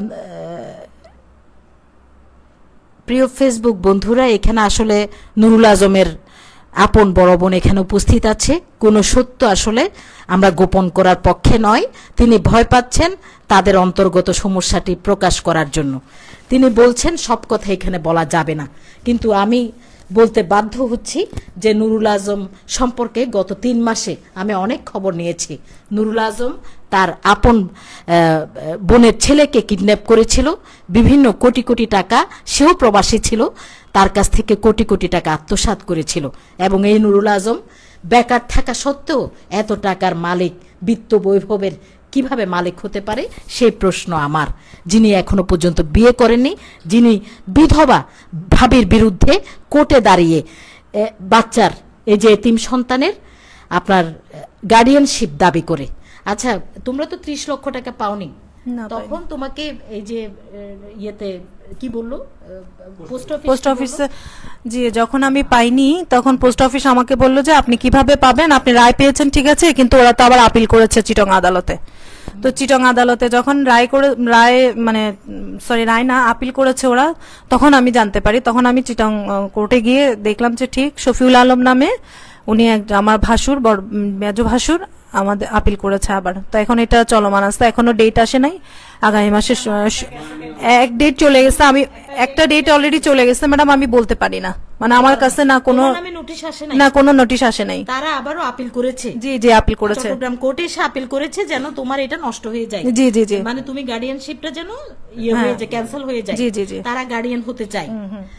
প্রিয় ফেসবুক বন্ধুরা এখানে আসলে নুরুল আজমের আপন বড় বোন এখানে উপস্থিত আছে। কোনো সত্য আসলে আমরা গোপন করার পক্ষে নয়। তিনি ভয় পাচ্ছেন তাদের অন্তর্গত সমস্যাটি প্রকাশ করার জন্য। তিনি বলছেন সব কথা এখানে বলা যাবে না, কিন্তু আমি বলতে বাধ্য হচ্ছি যে নুরুল আজম সম্পর্কে গত তিন মাসে আমি অনেক খবর নিয়েছি। নুরুল আজম তার আপন আহ, বোনের ছেলেকে কিডন্যাপ করেছিল, বিভিন্ন কোটি কোটি টাকা, সেও প্রবাসী ছিল, তার কাছ থেকে কোটি কোটি টাকা আত্মসাৎ করেছিল এবং এই নুরুল আজম বেকার থাকা সত্ত্বেও এত টাকার মালিক, বিত্ত বৈভবের কিভাবে মালিক হতে পারে সেই প্রশ্ন আমার, যিনি এখনো পর্যন্ত বিয়ে করেননি, যিনি বিধবা ভাবির বিরুদ্ধে কোর্টে দাঁড়িয়ে এ, বাচ্চার এই যে এতিম সন্তানের আপনার গার্ডিয়ানশিপ দাবি করে। আচ্ছা, তোমরা তো ত্রিশ লক্ষ টাকা পাওনি, না, তখন তোমাকে এই যে এ, ইয়েতে কি বললো পোস্ট অফিস পোস্ট অফিসে, জি, যখন আমি পাইনি তখন পোস্ট অফিস আমাকে বললো যে আপনি কিভাবে পাবেন, আপনি রায় পেয়েছেন ঠিক আছে, কিন্তু ওরা তো আবার আপিল করেছে চিটং আদালতে। তো চিটং আদালতে যখন রায় করে রায় মানে সরি রায় না আপিল করেছে ওরা, তখন আমি জানতে পারি। তখন আমি চিটং কোর্টে গিয়ে দেখলাম যে ঠিক শফিউল আলম নামে উনি আমার ভাসুর বড় মেজ ভাসুর আমাদের আপিল করেছে আবার। তো এখন এটা চলমান আছে, এখনো ডেট আসে নাই, আগামী মাসে এক ডেট চলে গেছে। আমি একটা ডেট অলরেডি চলে গেছে ম্যাডাম, আমি বলতে পারি না, মানে আমার কাছে না কোনো নোটিশ আসে নাই, না কোনো নোটিশ আসে নাই। তারা আবারও আপিল করেছে, জি জি আপিল করেছে, চট্টগ্রাম কোর্টে এসে আপিল করেছে যেন তোমার এটা নষ্ট হয়ে যায়, জি জি জি, মানে তুমি গার্ডিয়ানশিপটা যেন ইয়ে হয়ে যায়, ক্যান্সেল হয়ে যায়, জি জি জি, তারা গার্ডিয়ান হতে চায়।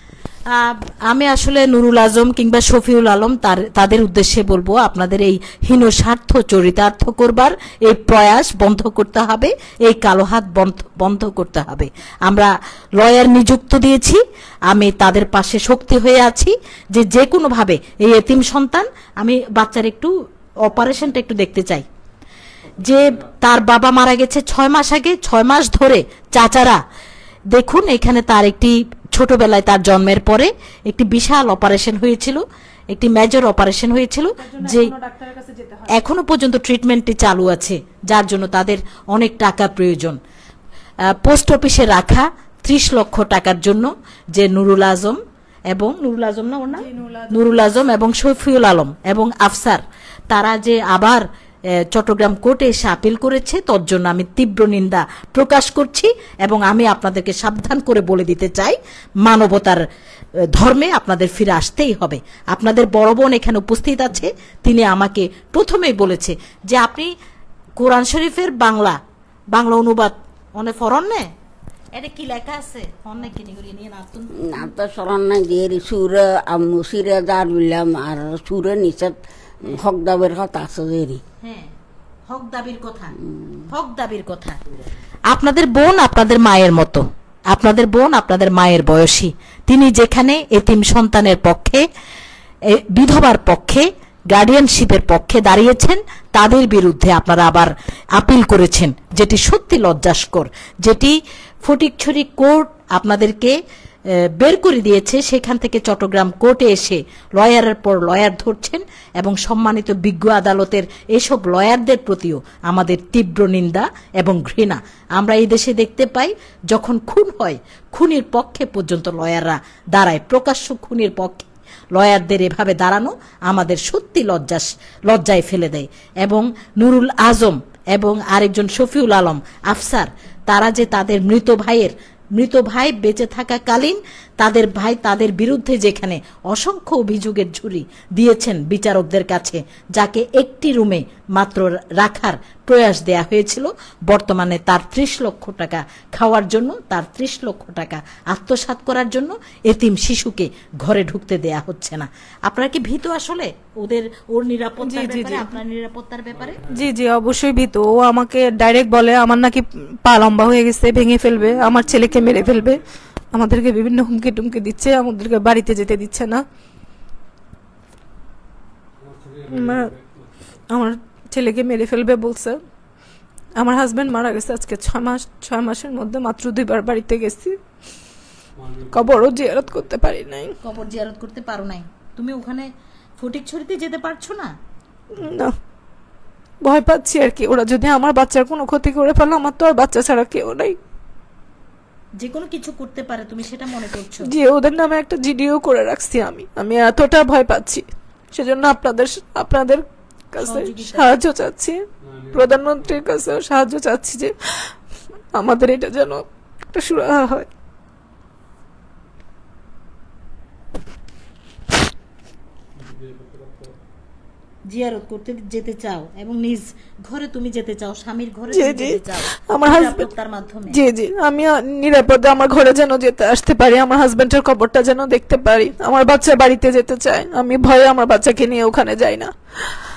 আমি আসলে নুরুল আজম কিংবা শফিউল আলম তাদের উদ্দেশ্যে বলবো, আপনাদের এই হীন স্বার্থ চরিতার্থ করবার এই প্রয়াস বন্ধ করতে হবে, এই কালো হাত বন্ধ করতে হবে। আমরা লয়ার নিযুক্ত দিয়েছি, আমি তাদের পাশে শক্তি হয়ে আছি যে যে কোনো ভাবে এই এতিম সন্তান, আমি বাচ্চার একটু অপারেশনটা একটু দেখতে চাই, যে তার বাবা মারা গেছে ছয় মাস আগে, ছয় মাস ধরে চাচারা দেখুন এখানে তার একটি ছোটবেলায় তার জন্মের পরে একটি বিশাল অপারেশন হয়েছিল, একটি মেজর অপারেশন হয়েছিল, যে এখনো পর্যন্ত ট্রিটমেন্টটি চালু আছে, যার জন্য তাদের অনেক টাকা প্রয়োজন। পোস্ট অফিসে রাখা ত্রিশ লক্ষ টাকার জন্য যে নুরুল আজম এবং নুরুল আজম না ওর নাম নুরুল আজম এবং শফিউল আলম এবং আফসার, তারা যে আবার চট্টগ্রাম কোর্টে এসে আপিল করেছে, তোর জন্য আমি তীব্র নিন্দা প্রকাশ করছি এবং আমি আপনাদেরকে সাবধান করে বলে দিতে চাই, মানবতার ধর্মে আপনাদের ফিরে আসতেই হবে। আপনাদের বড় বোন এখানে উপস্থিত আছে, তিনি আমাকে প্রথমেই বলেছে যে আপনি কোরআন শরীফের বাংলা বাংলা অনুবাদ অনেক ফরন নে, এটা কি লেখা আছে অনেক কিনে করে নিয়ে না তুমি না তো স্মরণ নাই দিয়ে সুরে মুসিরে দাঁড় বিলাম আর সুরে নিচে হক দাবের কথা আছে দেরি, হ্যাঁ হক দাবির কথা, হক দাবির কথা। আপনাদের বোন আপনাদের মায়ের মতো, আপনাদের বোন আপনাদের মায়ের বয়সী, তিনি যেখানে এতিম সন্তানের পক্ষে, বিধবার পক্ষে, গার্ডিয়ানশিপের পক্ষে দাঁড়িয়েছেন, তাদের বিরুদ্ধে আপনারা আবার আপিল করেছেন, যেটি সত্যি লজ্জাস্কর, যেটি ফটিকছড়ি কোর্ট আপনাদেরকে বের করে দিয়েছে, সেখান থেকে চট্টগ্রাম কোর্টে এসে লয়ারের পর লয়ার ধরছেন এবং সম্মানিত বিজ্ঞ আদালতের এসব লয়ারদের প্রতিও আমাদের তীব্র নিন্দা এবং ঘৃণা। আমরা এই দেশে দেখতে পাই যখন খুন হয়, খুনির পক্ষে পর্যন্ত লয়াররা দাঁড়ায়, প্রকাশ্য খুনির পক্ষে লয়ারদের এভাবে দাঁড়ানো আমাদের সত্যি লজ্জা লজ্জায় ফেলে দেয়। এবং নুরুল আজম এবং আরেকজন শফিউল আলম আফসার, তারা যে তাদের মৃত ভাইয়ের মৃত ভাই বেঁচে থাকাকালীন তাদের ভাই তাদের বিরুদ্ধে যেখানে অসংখ্য অভিযোগের ঝুড়ি দিয়েছেন বিচারকদের কাছে, যাকে একটি রুমে মাত্র রাখার প্রয়াস দেয়া হয়েছিল, বর্তমানে তার ত্রিশ লক্ষ টাকা খাওয়ার জন্য, তার ত্রিশ লক্ষ টাকা আত্মসাৎ করার জন্য এতিম শিশুকে ঘরে ঢুকতে দেয়া হচ্ছে না। আপনারা কি ভীত আসলে ওদের ওর নিরাপত্তার ব্যাপারে, আপনার নিরাপত্তার ব্যাপারে? জি জি অবশ্যই ভীত। ও আমাকে ডাইরেক্ট বলে আমার নাকি পা লম্বা হয়ে গেছে, ভেঙে ফেলবে, আমার ছেলেকে মেরে ফেলবে, আমাদেরকে বিভিন্ন হুমকি টুমকি দিচ্ছে, আমাদেরকে বাড়িতে যেতে দিচ্ছে না। আমার ছেলেকে মেরে ফেলবে বলছে। আমার হাজবেন্ড মারা গেছে আজকে ছয় মাস, ছয় মাসের মধ্যে মাত্র দুইবার বাড়িতে গেছি, কবরও জিয়ারত করতে পারি নাই। কবর জিয়ারত করতে পারো নাই? তুমি ওখানে ফটিকছড়িতে যেতে পারছো না? না, ভয় পাচ্ছি আর কি, ওরা যদি আমার বাচ্চার কোনো ক্ষতি করে ফেলে, আমার তো আর বাচ্চা ছাড়া কেউ নাই, যে কোনো কিছু করতে পারে, তুমি সেটা মনে করছো? জি, ওদের নামে একটা জিডিও করে রাখছি আমি, আমি এতটা ভয় পাচ্ছি, সেজন্য আপনাদের আপনাদের কাছে সাহায্য চাচ্ছি, প্রধানমন্ত্রীর কাছে সাহায্য চাচ্ছি যে আমাদের এটা যেন একটা সুরাহা হয়। জিয়ারত করতে যেতে চাও এবং নিজ ঘরে তুমি যেতে চাও, স্বামীর ঘরে যেতে চাও আমার হাজবেন্ডের মাধ্যমে। জি জি, আমি নিরাপদে আমার ঘরে যেন যেতে আসতে পারি, আমার হাজবেন্ডের কবরটা যেন দেখতে পারি, আমার বাচ্চা বাড়িতে যেতে চায়, আমি ভয়ে আমার বাচ্চাকে নিয়ে ওখানে যাই না।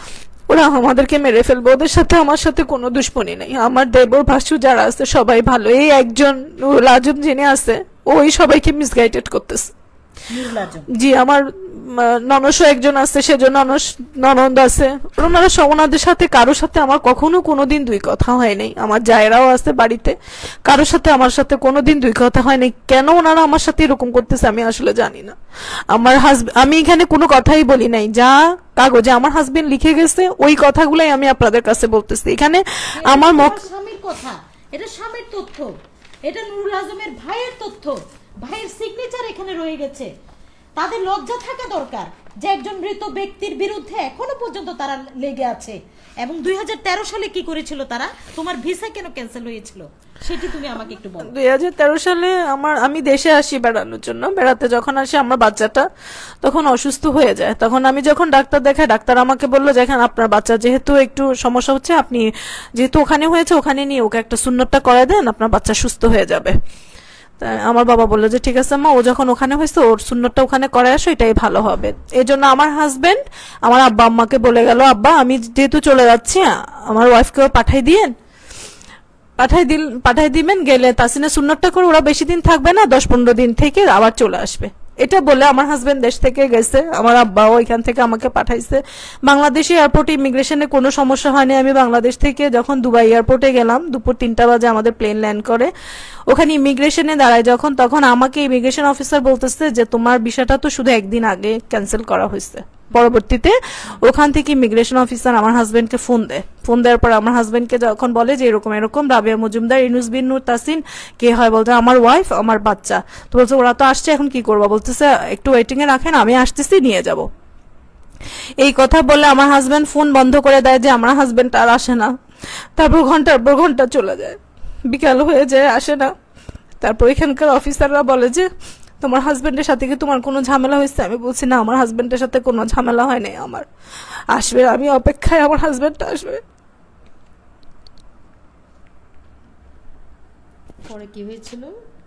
ওরা আমাদেরকে মেরে ফেলবে, ওদের সাথে আমার সাথে কোনো দুশ্মনী নেই। আমার দেবর ভাসু যারা আছে সবাই ভালো, এই একজন নুরুল আজম যিনি আছে ওই সবাইকে মিসগাইডেড করতেছে। নুরুল আজম জি, আমার ননসও একজন আছে, সেজন্য ননদ আছে, ওনারা সব ওনাদের সাথে কারোর সাথে আমার কখনো কোনোদিন দুই কথা হয় নাই। আমার জায়রাও আছে বাড়িতে, কারোর সাথে আমার সাথে কোনোদিন দুই কথা হয় নাই। কেন ওনারা আমার সাথে এরকম করতেছে আমি আসলে জানি না। আমার হাজবেন্ড, আমি এখানে কোনো কথাই বলি নাই, যা কাগজে আমার হাজবেন্ড লিখে গেছে ওই কথাগুলাই আমি আপনাদের কাছে বলতেছি। এখানে আমার মুখ স্বামীর কথা, এটা স্বামীর তথ্য, এটা নুরুল আজমের ভাইয়ের তথ্য, ভাইয়ের সিগনেচার এখানে রয়ে গেছে। তাদের লজ্জা থাকা দরকার যে একজন মৃত ব্যক্তির বিরুদ্ধে এখনো পর্যন্ত তারা লেগে আছে। এবং দুই হাজার তেরো সালে কি করেছিল তারা? তোমার ভিসা কেন ক্যান্সেল হয়েছিল সেটি তুমি আমাকে একটু বলো। দুই হাজার তেরো সালে আমার আমি দেশে আসি বেড়ানোর জন্য, বেড়াতে যখন আসি আমার বাচ্চাটা তখন অসুস্থ হয়ে যায়। তখন আমি যখন ডাক্তার দেখাই, ডাক্তার আমাকে বললো যে এখন আপনার বাচ্চা যেহেতু একটু সমস্যা হচ্ছে, আপনি যেহেতু ওখানে হয়েছে ওখানে নিয়ে ওকে একটা সুন্নতটা করে দেন, আপনার বাচ্চা সুস্থ হয়ে যাবে। আমার বাবা বললো যে ঠিক আছে মা, ও যখন ওখানে হয়েছে ওর সুন্নতটা ওখানে করে আসো, এটাই ভালো হবে। এই জন্য আমার হাজবেন্ড আমার আব্বা আম্মাকে বলে গেল, আব্বা আমি যেহেতু চলে যাচ্ছি আমার ওয়াইফকেও পাঠাই দিয়েন, পাঠাই দিল পাঠাই দিবেন, গেলে তাসিনা সুন্নতটা করে ওরা বেশি দিন থাকবে না, দশ পনেরো দিন থেকে আবার চলে আসবে। এটা বলে আমার হাজবেন্ড দেশ থেকে গেছে, আমার আব্বাও এখান থেকে আমাকে পাঠাইছে। বাংলাদেশি এয়ারপোর্টে ইমিগ্রেশনে কোনো সমস্যা হয়নি। আমি বাংলাদেশ থেকে যখন দুবাই এয়ারপোর্টে গেলাম, দুপুর তিনটা বাজে আমাদের প্লেন ল্যান্ড করে, ওখানে ইমিগ্রেশনে দাঁড়ায় যখন, তখন আমাকে ইমিগ্রেশন অফিসার বলতেছে যে তোমার ভিসাটা তো শুধু একদিন আগে ক্যান্সেল করা হয়েছে। পরবর্তীতে ওখান থেকে ইমিগ্রেশন অফিসার আমার হাজবেন্ডকে ফোন দেয়। ফোন দেওয়ার পর আমার হাজবেন্ডকে যখন বলে যে এরকম এরকম রাবিয়া মজুমদার, ইনুস বিন নূর তাসিন কে হয়, বলতে আমার ওয়াইফ আমার বাচ্চা, তো বলছে ওরা তো আসছে এখন কি করবো, বলতেছে একটু ওয়েটিং এ রাখেন আমি আসতেছি নিয়ে যাব। এই কথা বলে আমার হাজবেন্ড ফোন বন্ধ করে দেয়, যে আমার হাজবেন্ড আর আসে না। তারপর ঘন্টার পর ঘন্টা চলে যায়, বিকাল হয়ে যায় আসে না। তারপর এখানকার অফিসাররা বলে যে তোমার হাজবেন্ডের সাথে কি তোমার কোনো ঝামেলা হয়েছে? আমি বলছি না, আমার হাজবেন্ডের সাথে কোনো ঝামেলা হয় নাই, আমার আসবে, আমি অপেক্ষায় আমার হাজবেন্ডটা আসবে। পরে কি হয়েছিল?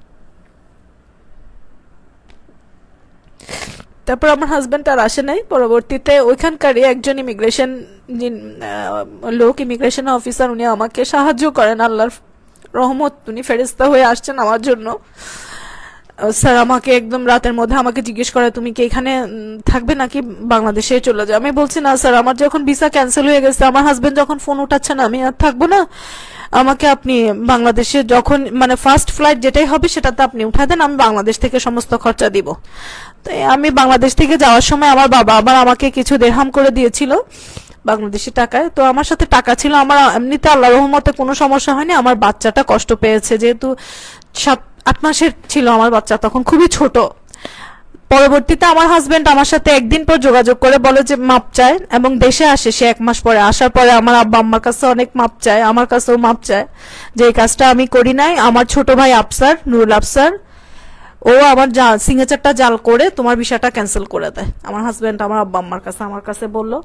তারপর আমার হাজবেন্ড আর আসে নাই। পরবর্তীতে ওইখানকারই একজন ইমিগ্রেশন লোক, ইমিগ্রেশন অফিসার, উনি আমাকে সাহায্য করেন, আল্লাহর রহমত, উনি ফেরেশতা হয়ে আসছেন আমার জন্য। স্যার আমাকে একদম রাতের মধ্যে আমাকে জিজ্ঞেস করে তুমি কি এখানে থাকবে নাকি বাংলাদেশে চলে যাও? আমি বলছি না স্যার, আমার যখন ভিসা ক্যান্সেল হয়ে গেছে, আমার হাজবেন্ড যখন ফোন উঠাচ্ছে না, আমি আর থাকবো না, আমাকে আপনি বাংলাদেশে যখন মানে ফার্স্ট ফ্লাইট যেটাই হবে সেটাতে আপনি উঠা দেন, আমি বাংলাদেশ থেকে সমস্ত খরচা দিব। তাই আমি বাংলাদেশ থেকে যাওয়ার সময় আমার বাবা আবার আমাকে কিছু দেড়হাম করে দিয়েছিল বাংলাদেশি টাকায়। তো আমার সাথে টাকা ছিল, আমার এমনিতে আল্লাহ রহমতে কোনো সমস্যা হয়নি। আমার বাচ্চাটা কষ্ট পেয়েছে, যেহেতু সাত আট মাসের ছিল আমার বাচ্চা, তখন খুবই ছোট। পরবর্তীতে আমার হাজবেন্ড আমার সাথে একদিন পর যোগাযোগ করে বলে যে মাপ চায়, এবং দেশে আসে সে এক মাস পরে। আসার পরে আমার আব্বা আম্মার কাছে অনেক মাপ চায়, আমার কাছেও মাপ চায় যে এই কাজটা আমি করি নাই। আমার ছোট ভাই আফসার, নুরুল আফসার, ও আমার সিগনেচারটা জাল করে তোমার বিষয়টা ক্যান্সেল করে দেয়। আমার হাজবেন্ড আমার আব্বা আম্মার কাছে আমার কাছে বললো।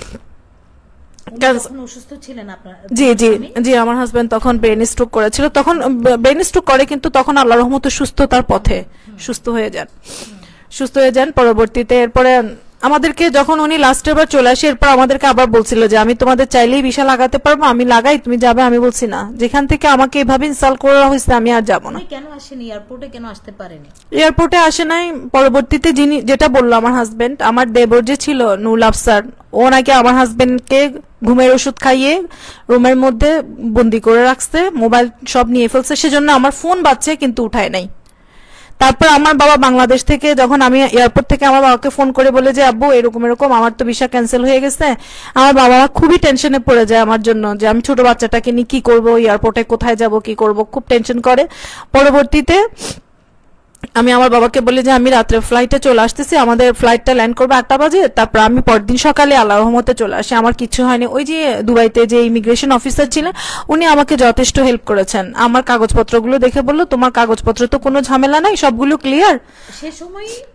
অসুস্থ ছিলেন আপনার? জি জি জি আমার হাজবেন্ড তখন ব্রেন স্ট্রোক করেছিল। তখন ব্রেন স্ট্রোক করে, কিন্তু তখন আল্লাহর রহমতে সুস্থতার পথে সুস্থ হয়ে যান সুস্থ হয়ে যান পরবর্তীতে এরপরে আমাদেরকে যখন উনি লাস্টের বার চলে আসে, এরপর আমাদেরকে আবার বলছিল যে আমি তোমাদের চাইলেই ভিসা লাগাতে পারবো, আমি লাগাই, তুমি যাবে? আমি বলছি না, যেখান থেকে আমাকে এভাবে ইনসাল্ট করা হয়েছে আমি আর যাবো না। কেন আসেনি এয়ারপোর্টে? কেন আসতে পারেনি এয়ারপোর্টে? আসে নাই। পরবর্তীতে যিনি যেটা বললো আমার হাজবেন্ড, আমার দেবর যে ছিল নুরুল আফসার, ও নাকি আমার হাজবেন্ডকে ঘুমের ওষুধ খাইয়ে রুমের মধ্যে বন্দি করে রাখছে, মোবাইল সব নিয়ে ফেলছে, সেজন্য আমার ফোন বাজছে কিন্তু উঠায় নাই। তারপর আমার বাবা বাংলাদেশ থেকে যখন আমি এয়ারপোর্ট থেকে আমার বাবাকে ফোন করে বলে যে আব্বু এরকম এরকম আমার তো ভিসা ক্যান্সেল হয়ে গেছে, আমার বাবা খুবই টেনশনে পড়ে যায় আমার জন্য, যে আমি ছোট বাচ্চাটাকে নিয়ে কি করবো, এয়ারপোর্টে কোথায় যাব, কি করব, খুব টেনশন করে। পরবর্তীতে আমি আমার বাবাকে বলি যে আমি রাত্রে ফ্লাইটে চলে আসতেছি, আমাদের ফ্লাইটটা ল্যান্ড করবে আটটা বাজে। তারপর আমি পরদিন সকালে আল্লাহ রহমতে চলে আসি, আমার কিছু হয়নি। ওই যে দুবাইতে যে ইমিগ্রেশন অফিসার ছিলেন উনি আমাকে যথেষ্ট হেল্প করেছেন, আমার কাগজপত্রগুলো দেখে বললো তোমার কাগজপত্র তো কোনো ঝামেলা নাই, সবগুলো ক্লিয়ার। সে সময়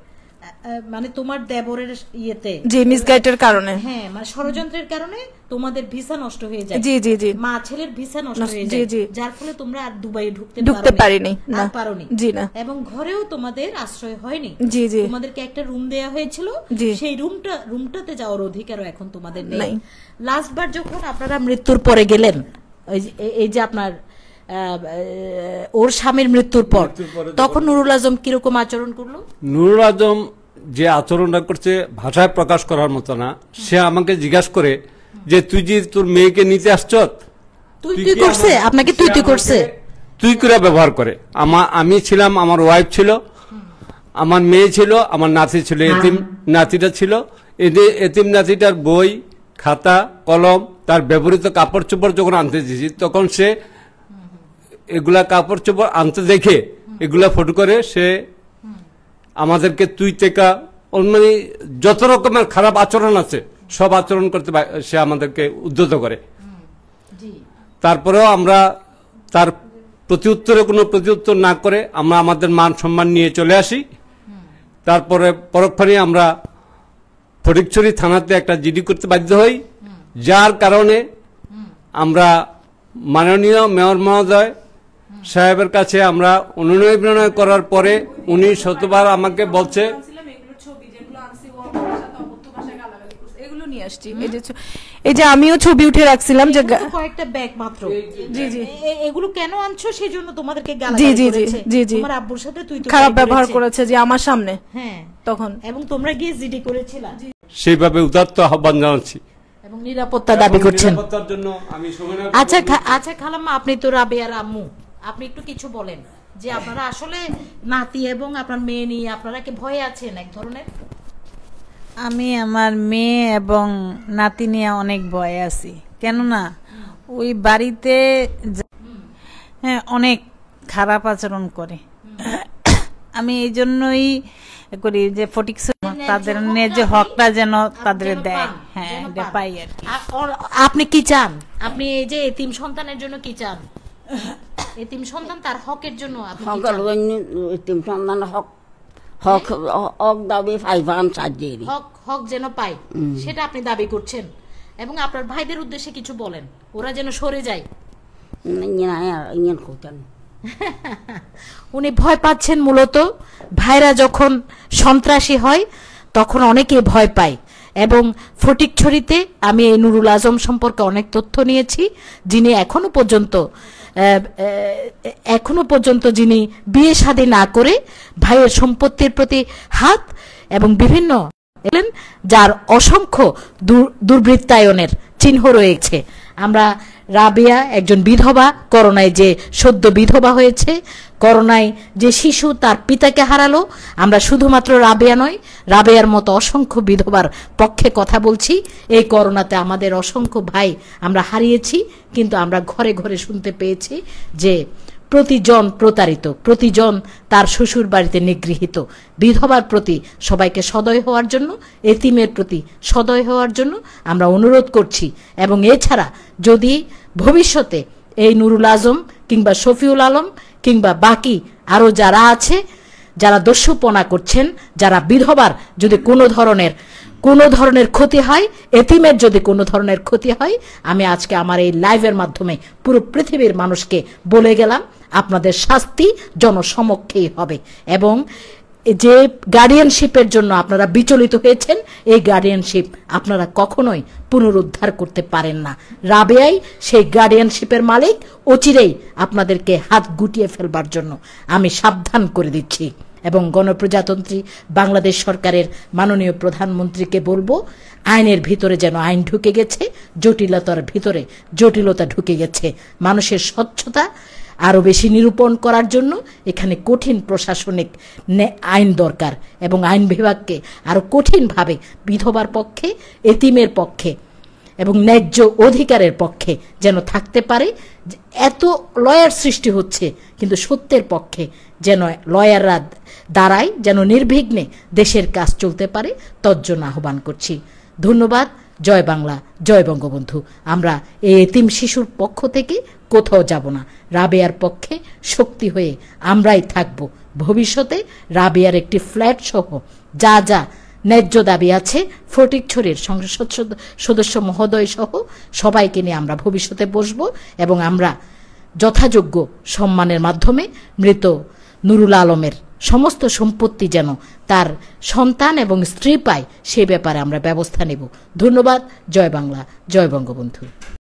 মানে তোমার দেবরের ইয়েতে জি মিসগাইডের কারণে হ্যাঁ মানে ষড়যন্ত্রের কারণে তোমাদের ভিসা নষ্ট হয়ে যায়। জি জি জি মা ছেলের ভিসা নষ্ট হয়ে জি, যায়, জি। যার ফলে তোমরা আর দুবাই ঢুকতে ঢুকতে পারিনি, না। আর পারোনি। জি না। এবং ঘরেও তোমাদের আশ্রয় হয়নি। জি জি তোমাদেরকে একটা রুম দেয়া হয়েছিল, জি। সেই রুমটা রুমটাতে যাওয়ার অধিকারও এখন তোমাদের নাই। নেই। লাস্ট বার যখন আপনারা মৃত্যুর পরে গেলেন, ওই যে- এই- এই যে আপনার আহ, আহ, ওর স্বামীর মৃত্যুর পর, মৃত্যুর পরে তখন নুরুল আজম কিরকম আচরণ করলো? নুরুল আজম যে আচরণটা করছে ভাষায় প্রকাশ করার মতো না। সে আমাকে জিজ্ঞাসা করে যে তুই যে তোর মেয়েকে নিতে আসছ, তুই তুই করছে, আপনাকে তুই তুই করছে? তুই করে ব্যবহার করে। আমার আমি ছিলাম, আমার ওয়াইফ ছিল, আমার মেয়ে ছিল, আমার নাতি ছিল, এতিম নাতিটা ছিল। এদের এতিম নাতিটার বই, খাতা, কলম, তার ব্যবহৃত কাপড় চোপড় যখন আনতে দিয়েছি, তখন সে এগুলা কাপড় চোপড় আনতে দেখে এগুলা ফটো করে সে আমাদেরকে তুই টেকা মানে যত রকমের খারাপ আচরণ আছে সব আচরণ করতে বা- সে আমাদেরকে উদ্যত করে। তারপরেও আমরা তার প্রতি উত্তরে কোনো প্রতি উত্তর না করে আমরা আমাদের মান সম্মান নিয়ে চলে আসি। তারপরে পরক্ষণে আমরা ফটিকছড়ি থানাতে একটা জিডি করতে বাধ্য হই, যার কারণে আমরা মাননীয় মেয়র মহোদয় সাহেবের কাছে আমরা অনুনয় বিনয় করার পরে উনি শতবার আমাকে বলছে এগুলো নিয়ে আসছি। এই যে ছ- এই যে আমিও ছবি উঠে রাখছিলাম যে গা- এগুলো তো কয়েকটা ব্যাগ মাত্র। জি জি এ- এ- এগুলো কেন আনছো সেজন্য তোমাদেরকে জি, গালাগালি জি, জি, করেছে, জি, জি। তোমার আব্বুর সাথে তুই তো খারাপ ব্যবহার করেছে যে আমার সামনে হ্যাঁ তখন। এবং তোমরা গিয়ে জিডি করেছিলা সেইভাবে উদাত্ত আহ্বান জানাচ্ছি। এবং নিরাপত্তা দাবি করছেন। নিরাপত্তার জন্য আমি সময় আচ্ছা খা- আচ্ছা খালাম্মা, আপনি তো রাবেয়ার আম্মু, আপনি একটু কিছু বলেন যে আপনারা আসলে নাতি এবং আপনার মেয়ে নিয়ে আপনারা কি ভয়ে আছেন এক ধরনের? আমি আমার মেয়ে এবং নাতি নিয়ে অনেক ভয়ে আছি, কেননা ওই বাড়িতে যা- হ্যাঁ অনেক খারাপ আচরণ করে। আমি এই জন্যই করি যে ফটিক তাদের ন্যায্য হকটা যেন তাদের যেন দেয়, পান, হ্যাঁ যেন এটা পান। পাই আর কি। আ- ওর- আপনি কি চান? আপনি এই যে এতিম সন্তানের জন্য কি চান? এতিম সন্তান তার হকের জন্য আপনি কি হকের চান? জন্য এতিম সন্তান হক হক হক দাবি ফাইভান সাজিয়ে হক হক যেন পায় সেটা আপনি দাবি করছেন, এবং আপনার ভাইদের উদ্দেশ্যে কিছু বলেন, ওরা যেন সরে যায়। ইয়ে করতেন উনি ভয় পাচ্ছেন মূলত ভাইরা যখন সন্ত্রাসী হয় তখন অনেকে ভয় পায়। এবং ফটিকছড়িতে আমি এই নুরুল আজম সম্পর্কে অনেক তথ্য নিয়েছি, যিনি এখনো পর্যন্ত আহ, আহ, এখনো পর্যন্ত যিনি বিয়ে শাদী না করে ভাইয়ের সম্পত্তির প্রতি হাত এবং বিভিন্ন এলেন, যার অসংখ্য দূর- দুর্বৃত্তায়নের চিহ্ন রয়েছে। আমরা রাবেয়া একজন বিধবা, করোনায় যে সদ্য বিধবা হয়েছে, করোনায় যে শিশু তার পিতাকে হারালো। আমরা শুধুমাত্র রাবেয়া নয়, রাবেয়ার মতো অসংখ্য বিধবার পক্ষে কথা বলছি। এই করোনাতে আমাদের অসংখ্য ভাই আমরা হারিয়েছি, কিন্তু আমরা ঘরে ঘরে শুনতে পেয়েছি যে প্রতিজন প্রতারিত, প্রতিজন তার শ্বশুর বাড়িতে নিগৃহীত। বিধবার প্রতি সবাইকে সদয় হওয়ার জন্য, এতিমের প্রতি সদয় হওয়ার জন্য আমরা অনুরোধ করছি। এবং এছাড়া যদি ভবিষ্যতে এই নুরুল আজম কিংবা শফিউল আলম কিংবা বাকি আরও যারা আছে, যারা দস্যুপনা করছেন, যারা বিধবার যদি কোনো ধরনের কোনো ধরনের ক্ষতি হয়, এতিমের যদি কোনো ধরনের ক্ষতি হয়, আমি আজকে আমার এই লাইভের মাধ্যমে পুরো পৃথিবীর মানুষকে বলে গেলাম, আপনাদের শাস্তি জনসমক্ষেই হবে। এবং যে গার্ডিয়ানশিপের জন্য আপনারা বিচলিত হয়েছেন, এই গার্ডিয়ানশিপ আপনারা কখনোই পুনরুদ্ধার করতে পারেন না। রাবেয়াই সেই গার্ডিয়ানশিপের মালিক, অচিরেই আপনাদেরকে হাত গুটিয়ে ফেলবার জন্য আমি সাবধান করে দিচ্ছি। এবং গণপ্রজাতন্ত্রী বাংলাদেশ সরকারের মাননীয় প্রধানমন্ত্রীকে বলবো, আইনের ভিতরে যেন আইন ঢুকে গেছে, জটিলতার ভিতরে জটিলতা ঢুকে গেছে। মানুষের স্বচ্ছতা আরও বেশি নিরূপণ করার জন্য এখানে কঠিন প্রশাসনিক আইন দরকার, এবং আইন বিভাগকে আরও কঠিনভাবে বিধবার পক্ষে, এতিমের পক্ষে এবং ন্যায্য অধিকারের পক্ষে যেন থাকতে পারে। এত লয়ার সৃষ্টি হচ্ছে, কিন্তু সত্যের পক্ষে যেন লয়াররা দাঁড়ায়, যেন নির্বিঘ্নে দেশের কাজ চলতে পারে, তজ্জন্য আহ্বান করছি। ধন্যবাদ। জয় বাংলা, জয় বঙ্গবন্ধু। আমরা এই এতিম শিশুর পক্ষ থেকে কোথাও যাব না। রাবেয়ার পক্ষে শক্তি হয়ে আমরাই থাকব। ভবিষ্যতে রাবেয়ার একটি ফ্ল্যাট সহ যা যা ন্যায্য দাবি আছে ফটিকছড়ির সংসদ সদস্য মহোদয় সহ সবাইকে নিয়ে আমরা ভবিষ্যতে বসব এবং আমরা যথাযোগ্য সম্মানের মাধ্যমে মৃত নুরুল আলমের সমস্ত সম্পত্তি যেন তার সন্তান এবং স্ত্রী পায় সে ব্যাপারে আমরা ব্যবস্থা নেব। ধন্যবাদ। জয় বাংলা, জয় বঙ্গবন্ধু।